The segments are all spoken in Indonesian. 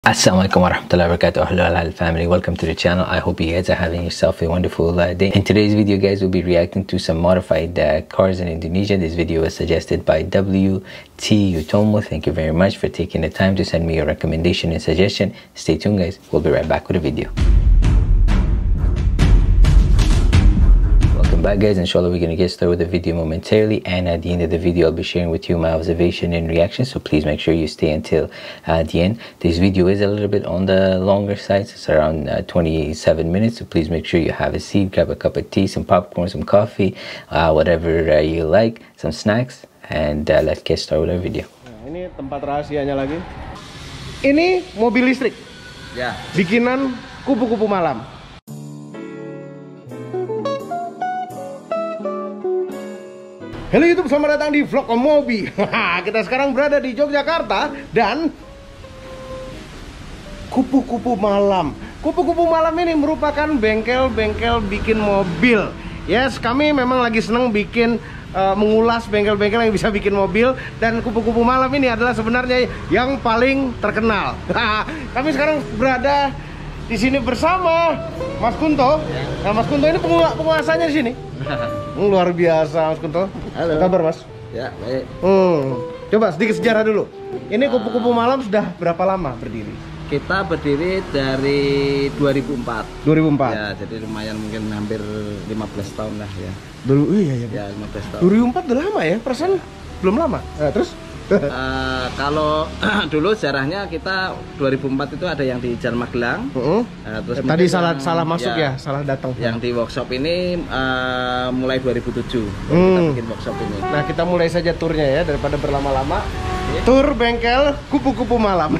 Assalamualaikum warahmatullahi wabarakatuh. Hello Al family, welcome to the channel. I hope you guys are having yourself a wonderful day. In today's video guys, we'll be reacting to some modified cars in Indonesia. This video was suggested by WT Utomo. Thank you very much for taking the time to send me your recommendation and suggestion. Stay tuned guys, we'll be right back with a video. Back guys, inshallah we're gonna get started with the video momentarily, and at the end of the video I'll be sharing with you my observation and reaction, so please make sure you stay until the end. This video is a little bit on the longer side, it's around 27 minutes, so please make sure you have a seat, grab a cup of tea, some popcorn, some coffee, whatever you like, some snacks, and let's get started with our video. Nah, ini tempat rahasianya lagi. Ini mobil listrik ya, bikinan kupu-kupu malam. Halo YouTube, selamat datang di vlog Mobi. Kita sekarang berada di Yogyakarta dan kupu-kupu malam. Kupu-kupu malam ini merupakan bengkel-bengkel bikin mobil. Yes, kami memang lagi seneng bikin mengulas bengkel-bengkel yang bisa bikin mobil, dan kupu-kupu malam ini adalah sebenarnya yang paling terkenal. Kami sekarang berada di sini bersama Mas Kunto. Nah, Mas Kunto ini penguasanya di sini. Luar biasa Mas Kunto. Halo. Kabar Mas? Ya, baik. Coba sedikit sejarah dulu. Ini kupu-kupu malam sudah berapa lama berdiri? Kita berdiri dari 2004. 2004. Ya, jadi lumayan, mungkin hampir 15 tahun lah ya. Dulu iya. Ya, 15 tahun. 2004 udah lama ya? Perasaan belum lama. Terus kalau dulu sejarahnya kita 2004 itu ada yang di Jalan Magelang. Terus tadi salah masuk ya, salah datang. Yang di workshop ini mulai 2007 kita bikin workshop ini. Nah, kita mulai saja turnya ya, daripada berlama-lama. Tur bengkel kupu-kupu malam.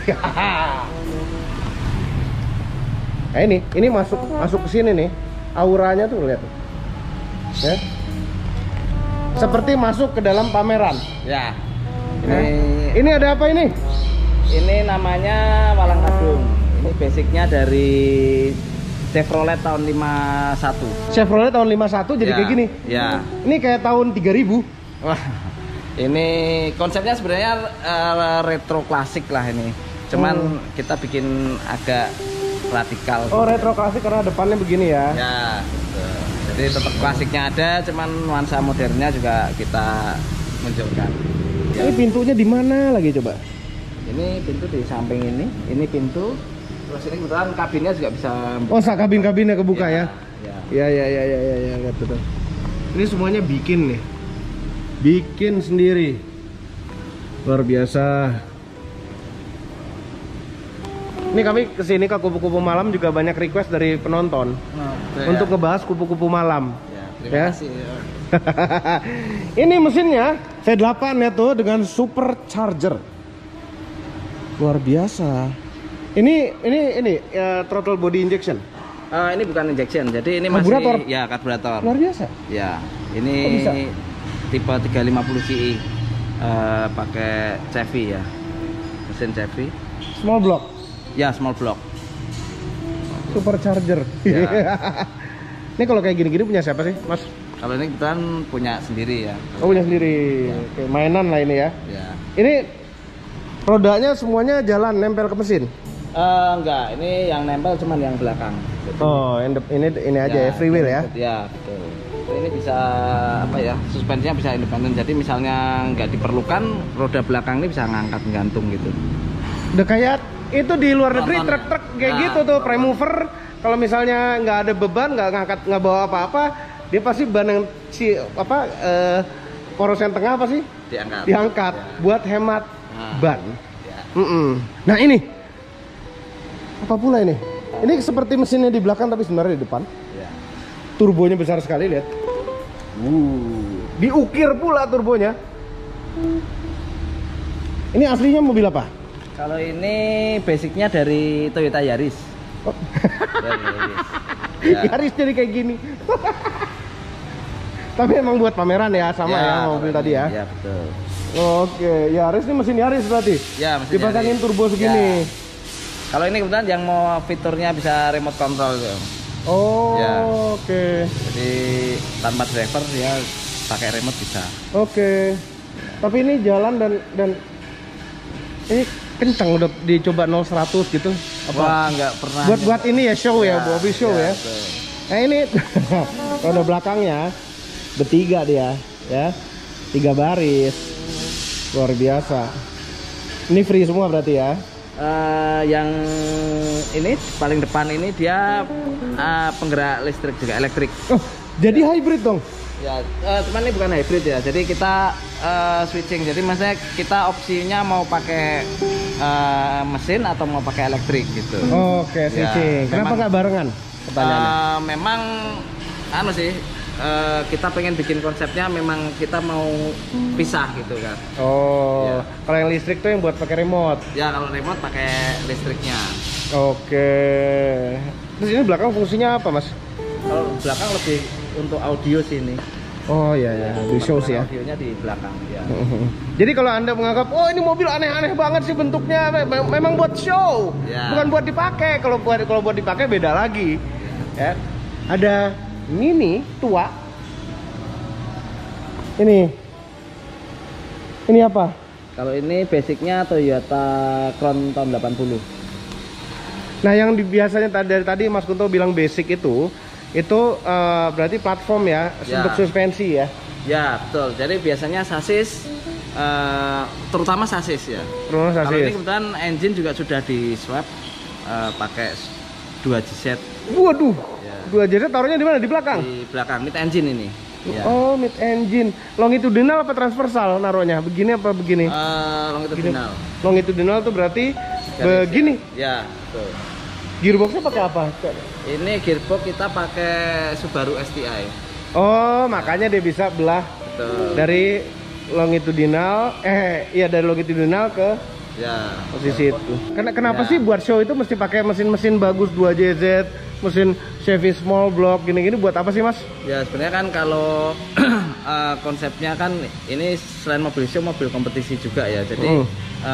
Nah, ini masuk ke sini nih. Auranya tuh lihat tuh. Ya. Seperti masuk ke dalam pameran. Ya. Ini ada apa ini? Ini namanya Walang Kadung. Ini basicnya dari Chevrolet tahun 51. Chevrolet tahun 51 jadi ya, kayak gini. Ya. Ini kayak tahun 3000. Wah. Ini konsepnya sebenarnya retro klasik lah ini. Cuman kita bikin agak radikal. Oh, retro klasik karena depannya begini ya. Ya. Jadi tetap klasiknya ada, cuman nuansa modernnya juga kita munculkan. Ya. Ini pintunya di mana lagi coba? Ini pintu di samping ini pintu. Terus ini kebetulan kabinnya juga bisa. Oh, kabin-kabinnya kebuka ya? Ya. Ya, lihat betul. Ini semuanya bikin nih. Bikin sendiri. Luar biasa. Ini kami kesini ke kupu-kupu malam juga banyak request dari penonton untuk ngebahas kupu-kupu malam. Ya, terima kasih. Ini mesinnya V8 ya tuh dengan supercharger. Luar biasa. Ini throttle body injection. Ini bukan injection, jadi ini karburator. Masih ya karburator. Luar biasa. Ya, ini tipe 350 CI, pakai Chevy ya, mesin Chevy. Small block. Ya, small block. Supercharger. Ya. Ini kalau kayak gini-gini punya siapa sih, Mas? Kalau ini kita punya sendiri ya. Oh, punya sendiri. Ya. Oke, mainan lah ini ya. Ya. Ini rodanya semuanya jalan nempel ke mesin. Enggak, ini yang nempel cuman yang belakang. Jadi, oh, ini aja ya, free wheel ya. Ya, betul. Ini bisa apa ya? Suspensinya bisa independen. Jadi misalnya nggak diperlukan, roda belakang ini bisa ngangkat gantung gitu. Udah kayak itu di luar negeri truk-truk kayak gitu tuh, prime mover. Kalau misalnya nggak ada beban, nggak ngangkat, nggak bawa apa-apa, dia pasti ban yang poros yang tengah apa sih? Diangkat ya, buat hemat ban. Ya. Nah, ini apa pula ini? Ini seperti mesinnya di belakang tapi sebenarnya di depan. Ya. Turbonya besar sekali, lihat. Diukir pula turbonya. Ini aslinya mobil apa? Kalau ini basicnya dari Toyota Yaris. Oh. Ya. Yaris jadi kayak gini. Tapi emang buat pameran ya, sama ya mobil tadi ya. Iya, betul. Oke, Yaris ini mesin Yaris berarti. Ya, mesin dipasangin Yaris. turbo segini. Ya. Kalau ini kebetulan yang mau fiturnya bisa remote control gitu. Oh, ya. Oke. Jadi tanpa driver ya pakai remote bisa. Oke. Tapi ini jalan dan ini kencang udah dicoba 0-100 gitu? Apa? Wah, nggak pernah. Buat ini ya show ya, Bobby show ya. Betul. Nah ini roda belakangnya bertiga dia ya, 3 baris, luar biasa. Ini free semua berarti ya? Yang ini paling depan ini dia penggerak listrik juga, elektrik. Oh, jadi hybrid dong? Ya, cuman ini bukan hybrid ya. Jadi kita switching. Jadi maksudnya kita opsinya mau pakai mesin atau mau pakai elektrik gitu. Oke, switching. Ya, kenapa nggak barengan? Memang anu sih, kita pengen bikin konsepnya memang kita mau pisah gitu kan. Oh, Ya. kalau yang listrik tuh yang buat pakai remote. Ya kalau remote pakai listriknya. Oke. Terus ini belakang fungsinya apa, Mas? Kalau belakang lebih untuk audio sih ini. Oh iya ya, di show sih ya. Audionya di belakang ya. Jadi kalau Anda menganggap, oh ini mobil aneh-aneh banget sih bentuknya, memang buat show, Ya. bukan buat dipakai. Kalau buat dipakai beda lagi. Ya. Ada Mini tua. Ini apa? Kalau ini basicnya Toyota Crown tahun 80. Nah, yang biasanya dari tadi Mas Kunto bilang basic itu berarti platform ya, Ya. untuk suspensi ya. Ya betul. Jadi biasanya sasis, terutama sasis ya. Terus Kalau ini sasis. kebetulan engine juga sudah di swap pakai 2 G-set Waduh, Ya. 2 JZ taruhnya di mana? Di belakang? di belakang mid engine ini. Ya. Oh, mid engine. Longitudinal apa transversal naruhnya? Begini apa begini? Longitudinal. Longitudinal tuh berarti begini. Ya, betul. Gearboxnya pakai apa? Ini gearbox kita pakai Subaru STI. Oh, makanya dia bisa belah Betul. dari longitudinal, dari longitudinal ke Ya. posisi itu. Kenapa Ya. sih buat show itu mesti pakai mesin-mesin bagus 2 JZ, mesin Chevy small block gini-gini buat apa sih, Mas? Ya sebenarnya kan kalau konsepnya kan ini selain mobil show, mobil kompetisi juga ya. Jadi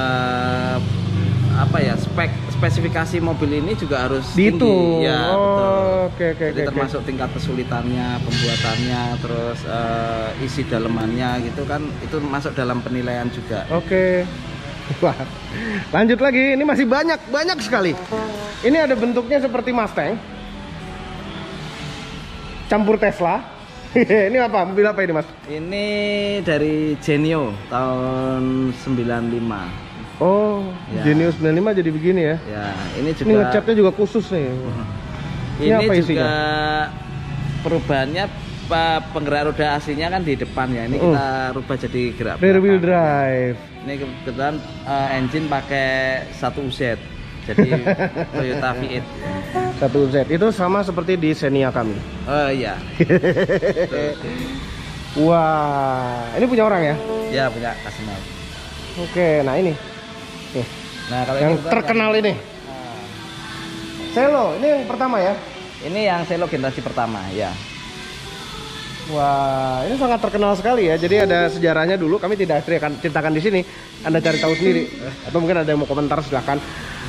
apa ya, spesifikasi mobil ini juga harus Di itu. tinggi. Ya, Oh, betul. oke. Jadi termasuk tingkat kesulitannya, pembuatannya, terus isi dalemannya gitu kan, itu masuk dalam penilaian juga. Oke. Wah, lanjut lagi. Ini masih banyak sekali. Ini ada bentuknya seperti Mustang, campur Tesla. Ini apa? Mobil apa ini, Mas? Ini dari Genio tahun 95. Oh, Ya. Genio 95 jadi begini ya. Ya, ini juga Ini ngecatnya juga khusus nih. ini apa juga isinya? perubahannya penggerak roda aslinya kan di depan ya. Ini kita rubah jadi gerak Rear wheel belakang. drive. Ini kebetulan engine pakai 1UZ. Jadi Toyota V8. 1Z. Itu sama seperti di Xenia kami. Oh iya. Wah, ini punya orang ya? Ya punya customer. Oke, nah ini. Nih, Nah, kalau yang ini kebetulan terkenal ini. Nah, Selo, ini yang pertama ya? ini yang Selo generasi pertama ya. Wah, ini sangat terkenal sekali ya. Jadi ada sejarahnya dulu. Kami tidak ceritakan di sini. Anda cari tahu sendiri. Atau mungkin ada yang mau komentar, silahkan.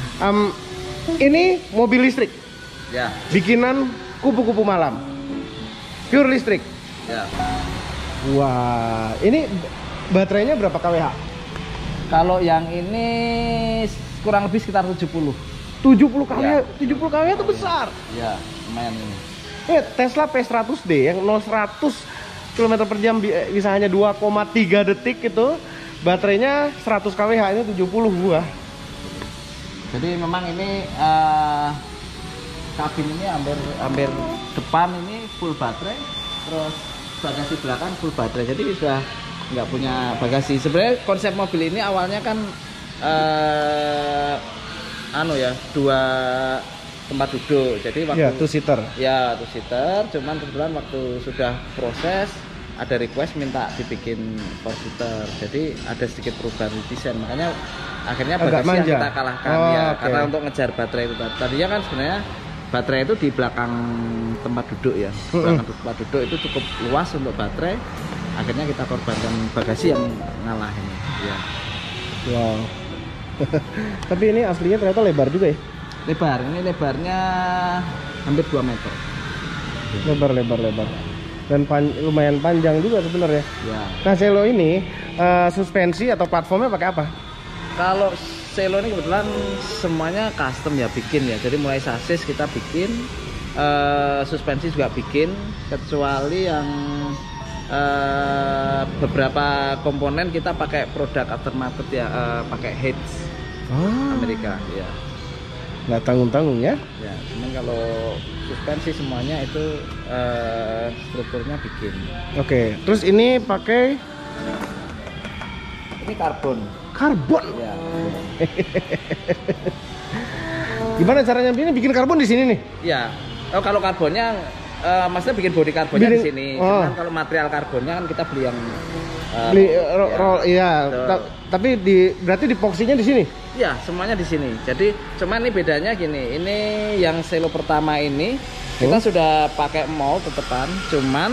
Ini mobil listrik, Ya, bikinan kupu-kupu malam, pure listrik. ya. Wah, ini baterainya berapa kWh? Kalau yang ini kurang lebih sekitar 70. 70 kWh. Ya. 70 kWh itu besar. Ya, lumayan ini. Ini Tesla P100D yang 0-100 km per jam bisa hanya 2,3 detik itu. Baterainya 100 kWh, ini 70 buah. Jadi memang ini kabin ini hampir depan ini full baterai, terus bagasi belakang full baterai. Jadi sudah nggak punya bagasi. Sebenarnya konsep mobil ini awalnya kan dua tempat duduk. Jadi waktu Ya, 2-seater. ya 2-seater, cuman kebetulan waktu sudah proses ada request minta dibikin 4-seater. Jadi ada sedikit perubahan di desain. Makanya akhirnya Agak bagasi yang manja. kita kalahkan Oh, ya, oke. karena untuk ngejar baterai itu. Tadinya kan sebenarnya baterai itu di belakang tempat duduk ya. Belakang tempat duduk itu cukup luas untuk baterai. Akhirnya kita korbankan bagasi yang ngalah ini. Ya. Wow. Tapi ini aslinya ternyata lebar juga ya. Lebar, ini lebarnya hampir 2 meter. Lebar. Dan lumayan panjang juga sebenarnya. Ya. Nah, Selo ini suspensi atau platformnya pakai apa? Kalau Selo ini kebetulan semuanya custom ya, bikin ya. Jadi mulai sasis kita bikin, suspensi juga bikin, kecuali yang beberapa komponen kita pakai produk aftermarket ya, pakai Hedge Amerika ya. Nggak tanggung-tanggung ya? Ya, cuman kalau suspensi semuanya itu strukturnya bikin. Oke, terus ini pakai Ini karbon. karbon. Ya. Gimana caranya ini bikin karbon di sini nih? Ya. Oh, kalau karbonnya maksudnya bikin body karbonnya di sini. Oh. Cuman kalau material karbonnya kan kita beli yang Beli ya. roll, iya. Betul. Tapi berarti dipoksinya di sini. Ya, semuanya di sini. Jadi, cuman ini bedanya gini. Ini yang Selo pertama ini kita sudah pakai mold tetepan, cuman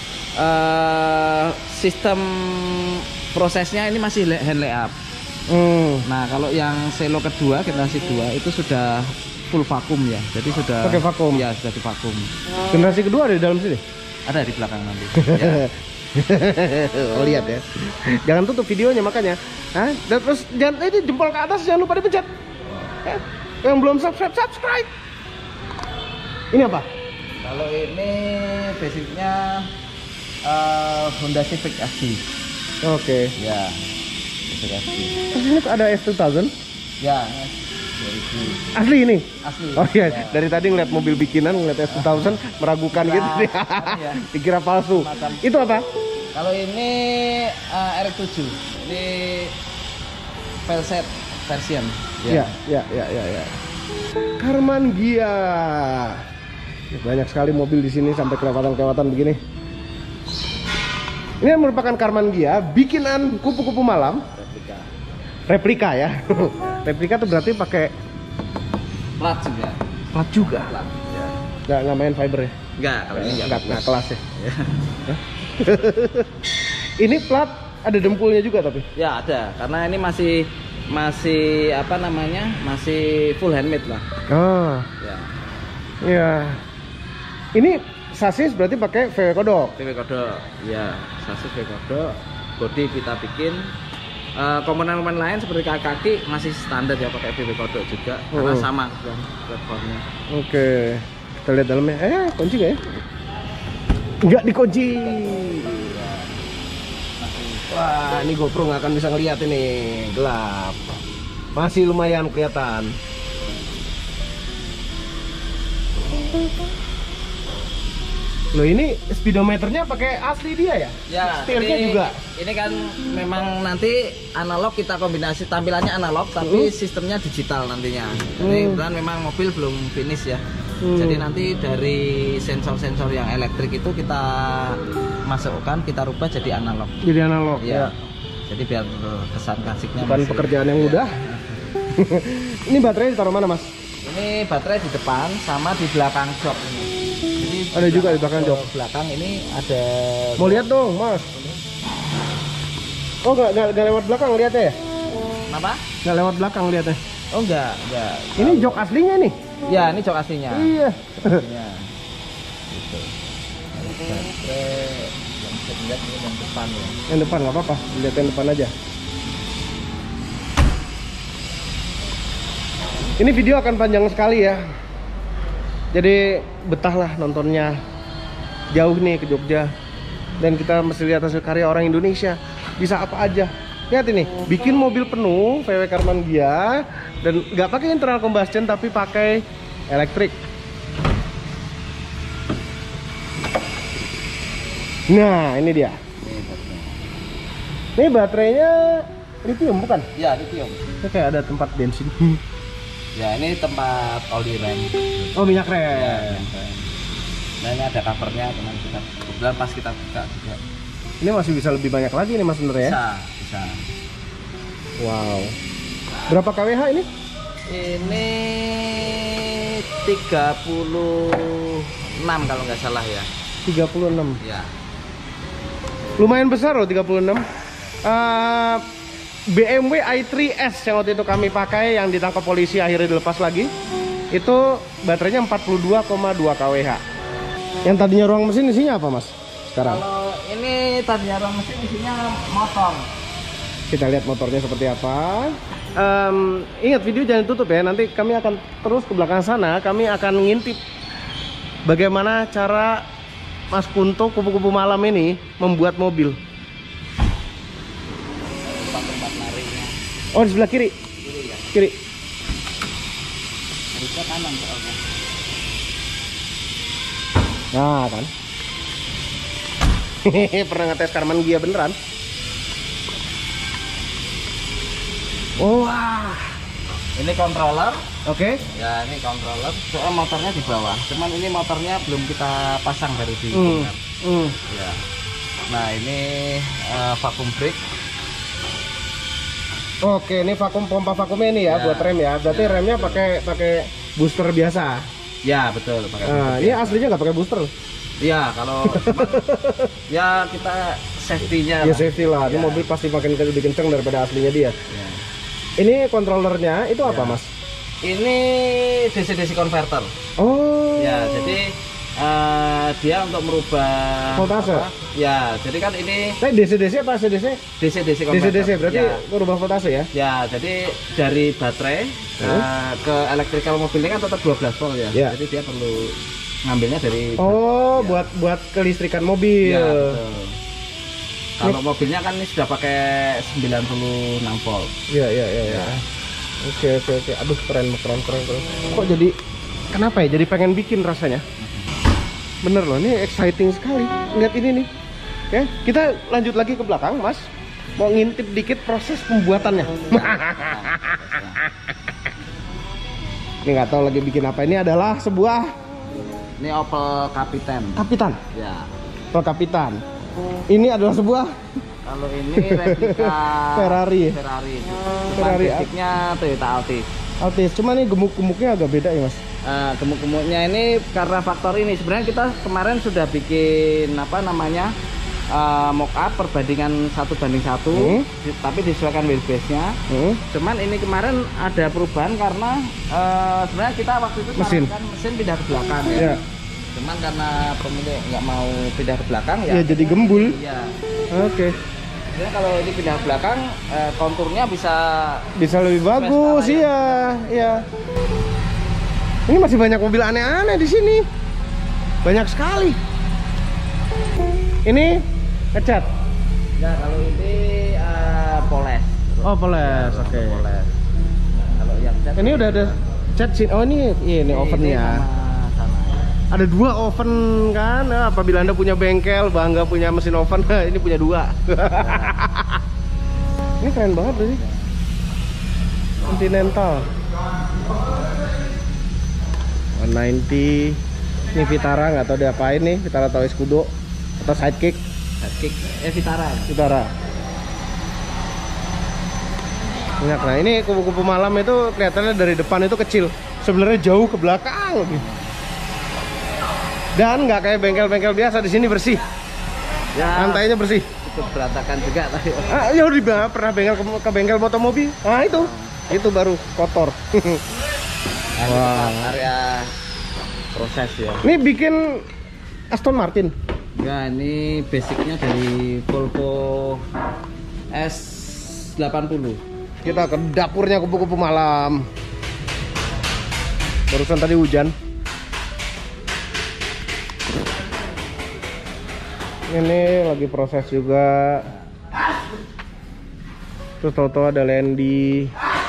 sistem prosesnya ini masih hand layup. Nah, kalau yang Selo kedua generasi 2 itu sudah full vakum ya. Jadi sudah Pakai vakum. Ya, sudah divakum. Generasi kedua ada di dalam sini. Ada di belakang nanti. Ya. Oh, lihat ya. Jangan tutup videonya makanya. Hah? Dan terus jangan ini jempol ke atas, jangan lupa dipencet. Ya. Yang belum subscribe. Ini apa? Kalau ini basicnya Honda Civic SG. Oke. Ya. Civic SG. Terus ini ada S2000. Ya, 2000. Asli ini. Asli. Oh iya, Ya. dari tadi ngeliat mobil bikinan, ngeliat S2000 meragukan Nah, gitu nih. ya. Dikira palsu. Macam. Itu apa? Kalau ini RX7. Ini Velset version. Ya. Karman Gia. Banyak sekali mobil di sini sampai kelewatan-kelewatan begini. Ini merupakan Karman Gia bikinan kupu-kupu malam. Replika ya. Replika tuh berarti pakai Plat juga. plat juga. Plat. Ya. Nggak main fiber ya? Enggak, kalau ini Nggak kelas ya. Ya. Ini plat ada dempulnya juga tapi. Ya, ada. Karena ini masih apa namanya? Masih full handmade lah. Ah, Ya. iya. Ini sasis berarti pakai VW kodok. VW kodok. Ya, sasis VW kodok. Bodi kita bikin. Komponen-komponen lain seperti kaki masih standar ya, pakai VW kodok juga karena sama kan platformnya. Oke, kita lihat dalamnya. Kunci nggak ya? Nggak dikunci. Wah, ini GoPro nggak akan bisa ngeliat ini, gelap. Masih lumayan kelihatan. Loh, ini speedometernya pakai asli dia ya? Ya, setirnya ini, juga. Ini kan memang nanti analog kita kombinasi, tampilannya analog tapi sistemnya digital nantinya. Jadi kebetulan memang mobil belum finish ya. Jadi nanti dari sensor-sensor yang elektrik itu kita masukkan, kita rubah jadi analog. Jadi analog Ya. ya. Jadi biar kesan klasiknya Bukan masih- pekerjaan yang mudah. Ini baterai ditaruh mana, Mas? Ini baterai di depan sama di belakang jok ini. Jadi Ada juga di belakang jok. Belakang ini ada. Mau lihat dong, Mas. Oh, nggak lewat belakang lihatnya ya? Apa? Nggak lewat belakang lihatnya. Oh enggak. Ini jok aslinya nih. Ya, ini jok aslinya. Iya. Aslinya. Gitu. Baterai yang bisa dilihat ini yang depan ya. Yang depan nggak apa-apa, lihat yang depan aja. Ini video akan panjang sekali ya. Jadi betahlah nontonnya. Jauh nih ke Jogja. Dan kita mesti lihat hasil karya orang Indonesia. Bisa apa aja. Lihat ini, bikin mobil penuh VW Karman Gia dan nggak pakai internal combustion tapi pakai elektrik. Nah, ini dia. Ini baterainya lithium bukan? Ya, lithium. Ini kayak ada tempat bensin. Ya, ini tempat oli rem. Oh, minyak Ya, rem. nah ini ada covernya, teman kita. Kebetulan pas kita buka juga. Ini masih bisa lebih banyak lagi nih Mas sebenarnya ya. Bisa. Wow. Berapa kWh ini? Ini 36 kalau nggak salah ya. 36. Ya. Lumayan besar loh 36. BMW i3S yang waktu itu kami pakai yang ditangkap polisi akhirnya dilepas lagi. Itu baterainya 42,2 kWh. Yang tadinya ruang mesin isinya apa Mas? Sekarang? Kalau ini tadinya ruang mesin isinya motor. Kita lihat motornya seperti apa. Ingat, video jangan tutup ya. Nanti kami akan terus ke belakang sana. Kami akan ngintip bagaimana cara Mas Kunto kupu-kupu malam ini membuat mobil. Oh, di sebelah kiri. Kiri. Harusnya kanan soalnya. Nah kan. Pernah ngetes Karman Gia beneran. Wah. Ini controller. Oke. Ya, ini controller. Soal motornya di bawah. Cuman ini motornya belum kita pasang baru di bongkar. Ya. Nah, ini vacuum brake. Oke, ini pompa vakumnya ini ya, buat rem ya. Berarti remnya pakai booster biasa. Ya, betul, pakai Nah, ini aslinya nggak pakai booster. Iya, kalau cuman, ya kita safety-nya. Ya safety lah. Ini Ya. mobil pasti makin lebih kenceng daripada aslinya dia. Ya. Ini kontrolernya itu apa, Mas? Ini DC-DC converter. Oh. Ya, jadi dia untuk merubah Voltase? Ya, jadi kan ini DC-DC apa AC/DC? DC-DC converter. DC-DC berarti ya. merubah voltase ya? Ya, jadi dari baterai ke electrical mobil ini kan tetap 12 volt ya. Ya. Jadi dia perlu ngambilnya dari Oh, ya. buat kelistrikan mobil. Ya, betul. Kalau mobilnya kan ini sudah pakai 96 volt. Iya. Oke. Aduh, keren. Kok jadi kenapa ya? Jadi pengen bikin rasanya. Bener loh, ini exciting sekali. Lihat ini nih. Oke, kita lanjut lagi ke belakang, Mas. Mau ngintip dikit proses pembuatannya. Ini nggak tahu lagi bikin apa. Ini adalah sebuah Ini Opel Kapitan. Kapitan. Ya. Oh, Kapitan. Ini adalah sebuah Kalau ini replika Ferrari. Ferrari. Basicnya Toyota Altis. Altis. Cuma nih gemuk-gemuknya agak beda ya, Mas. Gemuk-gemuknya ini karena faktor ini. Sebenarnya kita kemarin sudah bikin apa namanya mock up perbandingan 1:1, tapi disesuaikan wheelbase-nya. Cuman ini kemarin ada perubahan karena sebenarnya kita waktu itu Mesin pindah ke belakang ya. Ya. Cuman karena pemilik nggak mau pindah ke belakang Ya jadi gembul. Iya. Oke. Sebenarnya kalau ini pindah ke belakang konturnya Bisa lebih bagus, iya. Ini masih banyak mobil aneh-aneh di sini. Banyak sekali. Ini ngecat. Ya, kalau ini poles. Oh, poles. Oke. Poles. Kalau yang cat Ini udah ada cat sini. Oh, ini ovennya. sama. Ada 2 oven kan. Nah, apabila Anda punya bengkel, bangga punya mesin oven, ini punya 2. Ini keren banget sih. Continental 190. Ini Vitara, nggak tahu diapain nih. Vitara atau Escudo atau Sidekick. Sidekick Vitara. Vitara. Banyak. Nah, ini kupu-kupu malam itu kelihatannya dari depan itu kecil. Sebenarnya jauh ke belakang lebih. Dan nggak kayak bengkel-bengkel biasa, di sini bersih. Ya, Lantainya bersih. cukup berantakan juga tadi. Ya udah pernah ke bengkel motomobil. Nah, itu baru kotor. Wah, area proses ya. Ini bikin Aston Martin. Ya, ini basicnya dari Volvo S80. Kita ke dapurnya kupu-kupu malam. Barusan tadi hujan. Ini lagi proses juga. Terus tahu-tahu ada Landy.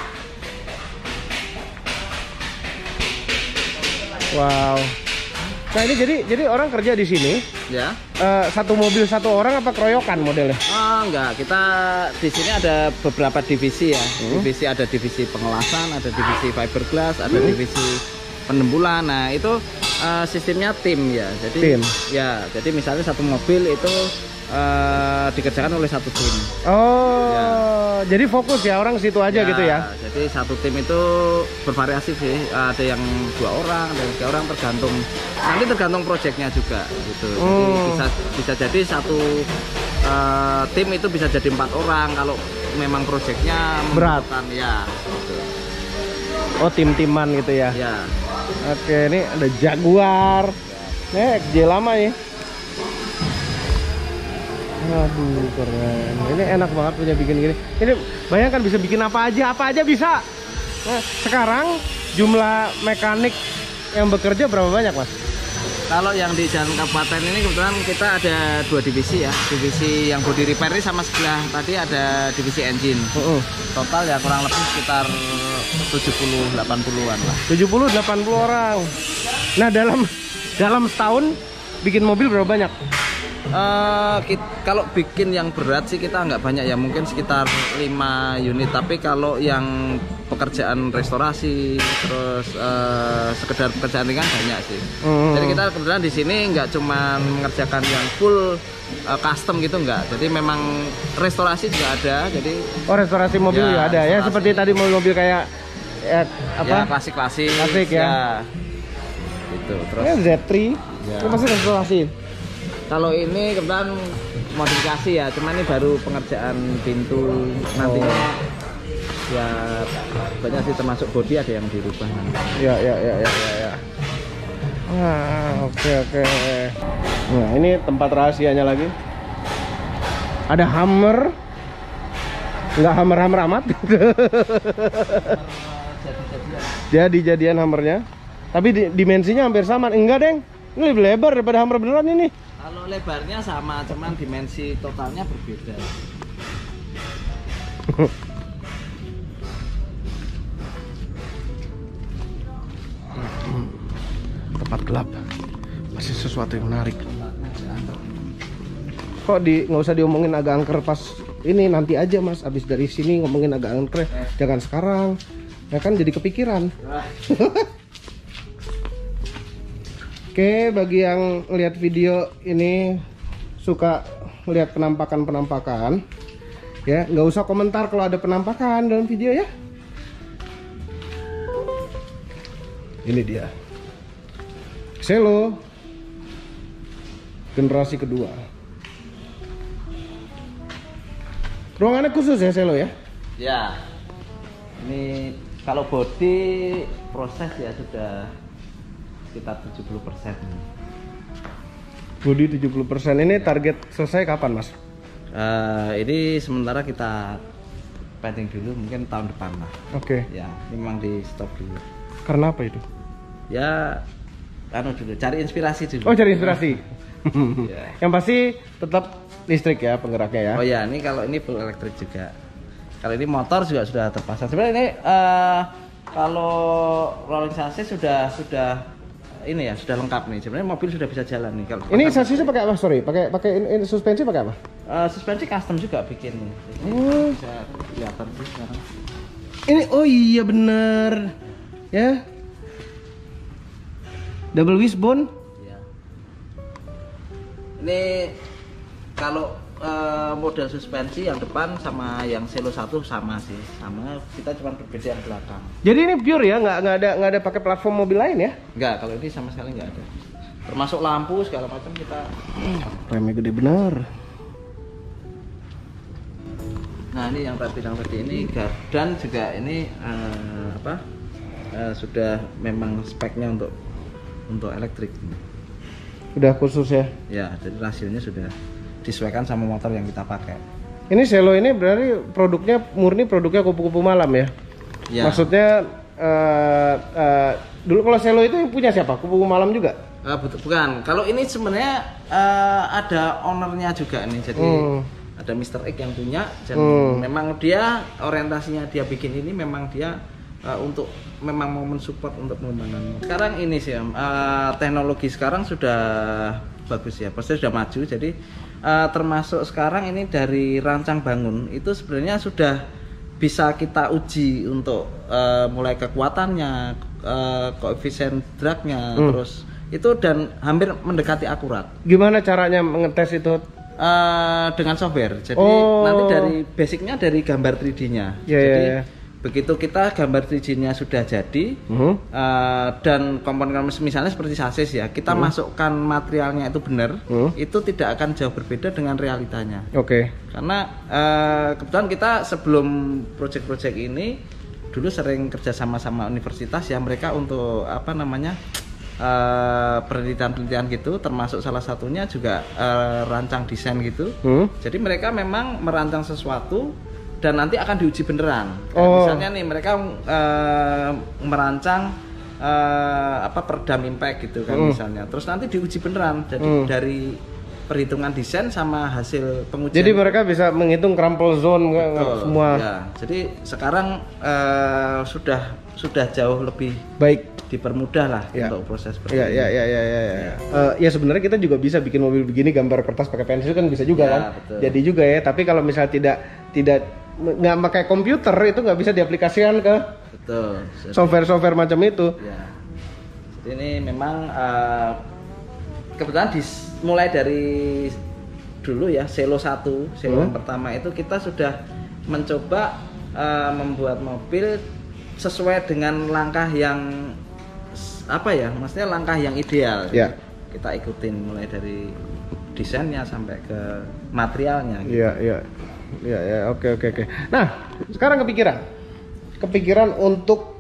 Wow. Nah, ini jadi orang kerja di sini. Ya. Satu mobil satu orang apa keroyokan modelnya? Enggak, kita di sini ada beberapa divisi ya. Divisi ada divisi pengelasan, ada divisi fiberglass, ada divisi penembulan. Nah, itu sistemnya tim ya. Jadi tim. Ya, jadi misalnya satu mobil itu dikerjakan oleh satu tim. Oh, Ya. jadi fokus ya orang situ aja gitu ya. Jadi satu tim itu bervariasi sih. Ada yang 2 orang, ada yang 3 orang, tergantung. Nanti tergantung proyeknya juga gitu. Jadi bisa jadi satu tim itu bisa jadi 4 orang kalau memang proyeknya berat. Ya. Gitu. Oh, tim-timan gitu ya. Ya. Oke, ini ada Jaguar. XJ lama ya. Aduh keren. Ini enak banget punya bikin gini. Ini bayangkan bisa bikin apa aja bisa. Nah, sekarang jumlah mekanik yang bekerja berapa banyak, Mas? Kalau yang di Jalan Kabupaten ini kebetulan kita ada 2 divisi ya. Divisi yang body repair ini sama sebelah tadi ada divisi engine. Total ya kurang lebih sekitar 70-80-an lah. 70-80 orang. Nah, dalam setahun bikin mobil berapa banyak? Kalau bikin yang berat sih kita nggak banyak ya, mungkin sekitar 5 unit. Tapi kalau yang pekerjaan restorasi terus sekedar pekerjaan ringan banyak sih. Jadi kita kebetulan di sini nggak cuma mengerjakan yang full custom gitu, nggak. Jadi memang restorasi juga ada. Jadi restorasi mobil ya, ada restorasi. Ya seperti tadi mobil kayak apa? Ya klasik ya. Gitu. Terus Z3 itu pasti restorasi. Kalau ini kebetulan modifikasi ya, cuman ini baru pengerjaan pintu. Nantinya ya banyak sih, termasuk bodi ada yang dirubah nanti. Ya. Oke. Nah, ini tempat rahasianya lagi. Ada hammer. Nggak hammer amat. Jadi-jadian hammernya. Tapi dimensinya hampir sama. Enggak, Deng. Ini lebih lebar daripada hammer beneran ini. Kalau lebarnya sama, cuman dimensi totalnya berbeda. Tempat gelap, masih sesuatu yang menarik. Kok nggak usah diomongin agak angker pas ini, nanti aja Mas. Abis dari sini ngomongin agak angker, jangan sekarang. Ya kan jadi kepikiran. Oke, bagi yang lihat video ini suka lihat penampakan, ya nggak usah komentar kalau ada penampakan dalam video ya. Ini dia Xelo generasi kedua. Ruangannya khusus ya Xelo ya? Ya, ini kalau body proses ya sudah sekitar 70%. Body 70%. Ini target selesai kapan, Mas? Ini sementara kita pending dulu, mungkin tahun depan lah. Oke. Ya, memang di stop dulu. Karena apa itu? Ya, dulu cari inspirasi dulu. Oh, cari inspirasi. Ya. Yang pasti tetap listrik ya penggeraknya ya. Oh ya, ini kalau ini full elektrik juga. Kalau ini motor juga sudah terpasang. Sebenarnya ini kalau rolling chassis sudah ini ya, sudah lengkap nih. Sebenarnya mobil sudah bisa jalan nih. Kalau ini chassisnya pakai apa? Sorry, pakai ini suspensi pakai apa? Suspensi custom juga bikin nih. Bisa kelihatan sih sekarang. Ini oh iya bener ya. Double wishbone. Ya. Ini kalau model suspensi yang depan sama yang Xelo 1 sama sih, sama, kita cuma berbeda yang belakang. Jadi ini pure ya, nggak ada pakai platform mobil lain ya? Nggak, kalau ini sama sekali nggak ada. Termasuk lampu segala macam kita. Remnya gede benar. Nah ini yang tadi ini gardan juga ini sudah memang speknya untuk elektrik. Udah khusus ya? Ya, jadi rasionya sudah disesuaikan sama motor yang kita pakai. Ini Xelo ini berarti murni produknya kupu-kupu malam ya? Ya. Maksudnya dulu kalau Xelo itu punya siapa? Kupu-kupu malam juga? Bukan. Kalau ini sebenarnya ada ownernya juga nih. Jadi ada Mr. X yang punya. Dan memang dia orientasinya dia bikin ini memang dia untuk memang mau mensupport untuk pengembangan. Sekarang ini sih teknologi sekarang sudah bagus ya. Pasti sudah maju. Jadi termasuk sekarang ini dari rancang bangun itu sebenarnya sudah bisa kita uji untuk mulai kekuatannya, koefisien dragnya, terus itu dan hampir mendekati akurat. Gimana caranya mengetes itu? Dengan software. Jadi nanti dari basicnya dari gambar 3D-nya. Jadi begitu kita gambar 3D-nya sudah jadi dan komponen misalnya seperti chassis ya, kita masukkan materialnya itu benar, itu tidak akan jauh berbeda dengan realitanya. Oke. Karena kebetulan kita sebelum proyek-proyek ini dulu sering kerja sama universitas ya, mereka untuk penelitian-penelitian gitu, termasuk salah satunya juga rancang desain gitu. Jadi mereka memang merancang sesuatu dan nanti akan diuji beneran. Misalnya nih mereka merancang peredam impact gitu kan misalnya. Terus nanti diuji beneran. Jadi dari perhitungan desain sama hasil pengujian. Jadi mereka bisa menghitung crumple zone semua. Ya. Jadi sekarang sudah jauh lebih baik, dipermudah lah untuk proses seperti ini. Ya sebenarnya kita juga bisa bikin mobil begini gambar kertas pakai pensil kan bisa juga kan. Betul. Jadi juga ya. Tapi kalau misalnya tidak nggak pakai komputer itu nggak bisa diaplikasikan ke software macam itu. Ya. Jadi ini memang kebetulan mulai dari dulu ya selo yang pertama itu kita sudah mencoba membuat mobil sesuai dengan langkah yang maksudnya langkah yang ideal. Kita ikutin mulai dari desainnya sampai ke materialnya gitu. Oke. Nah sekarang kepikiran untuk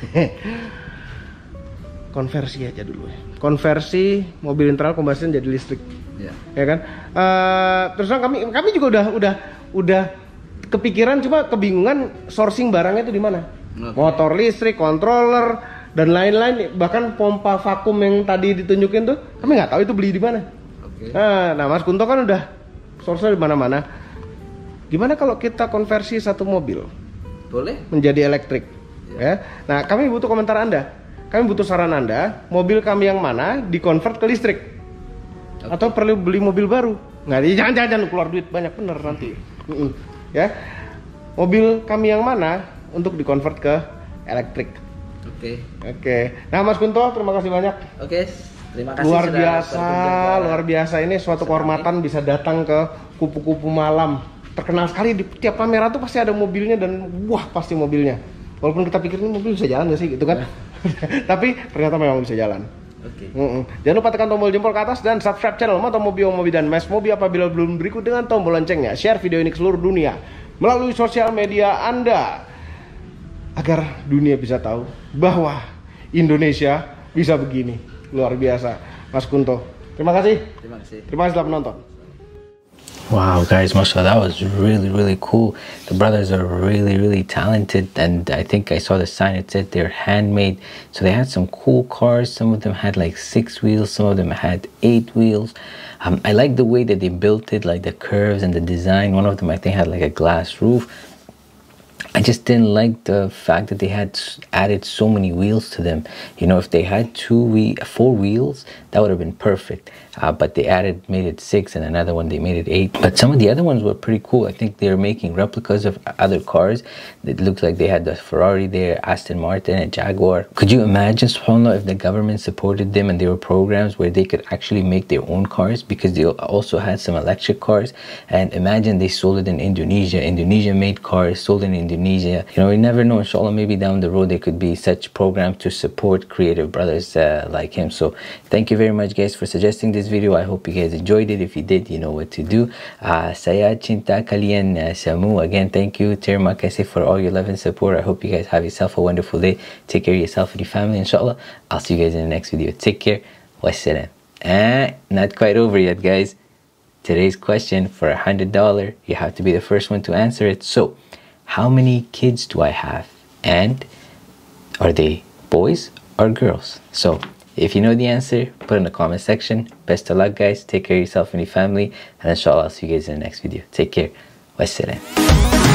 konversi aja dulu ya. Konversi mobil internal combustion jadi listrik. Ya kan? Terus kami juga udah kepikiran, cuma kebingungan sourcing barangnya itu di mana. Motor listrik, controller dan lain-lain, bahkan pompa vakum yang tadi ditunjukin tuh kami nggak tahu itu beli di mana. Nah Mas Kunto kan udah source-nya di mana-mana. Gimana kalau kita konversi satu mobil? Boleh menjadi elektrik. Ya. Nah kami butuh komentar Anda. Kami butuh saran Anda, mobil kami yang mana dikonvert ke listrik? Atau perlu beli mobil baru? Nggak, jangan keluar duit banyak bener nanti. Ya, mobil kami yang mana untuk dikonvert ke elektrik? Oke. Nah Mas Kunto, terima kasih banyak. Terima kasih. Luar biasa ini suatu kehormatan bisa datang ke Kupu-Kupu Malam. Terkenal sekali di tiap kamera tuh pasti ada mobilnya dan wah pasti mobilnya. Walaupun kita pikir ini mobil bisa jalan nggak sih gitu kan? Tapi ternyata memang bisa jalan. Jangan lupa tekan tombol jempol ke atas dan subscribe channel Moto Mobi dan Mas Mobi apabila belum berikut dengan tombol loncengnya. Share video ini ke seluruh dunia melalui sosial media Anda agar dunia bisa tahu bahwa Indonesia bisa begini. Luar biasa, Mas Kunto. Terima kasih. Terima kasih telah menonton. Wow guys, mashallah, that was really cool. The brothers are really talented, and I think I saw the sign, it said they're handmade. So they had some cool cars. Some of them had like 6 wheels, some of them had 8 wheels. I like the way that they built it, like the curves and the design. One of them I think had like a glass roof. I just didn't like the fact that they had added so many wheels to them. You know, if they had 4 wheels, that would have been perfect. But they made it 6, and another one they made it 8. But some of the other ones were pretty cool. I think they're making replicas of other cars. It looks like they had the Ferrari there, Aston Martin, and Jaguar. Could you imagine, subhanAllah, if the government supported them and there were programs where they could actually make their own cars? Because they also had some electric cars. And imagine they sold it in Indonesia. Indonesia made cars, sold in Indonesia. You know, we never know. Inshallah, maybe down the road there could be such programs to support creative brothers like him. So thank you very much guys for suggesting this video. I hope you guys enjoyed it. If you did, you know what to do. Saya cinta kalian semua. Again, thank you terima kasih for all your love and support. I hope you guys have yourself a wonderful day. Take care of yourself and your family, inshallah. I'll see you guys in the next video. Take care. Wassalam. Not quite over yet guys. Today's question, for $100 you have to be the first one to answer it. So how many kids do I have, and are they boys or girls? So if you know the answer, put in the comment section. Best of luck guys. Take care of yourself and your family, and inshallah I'll see you guys in the next video. Take care. Wassalam.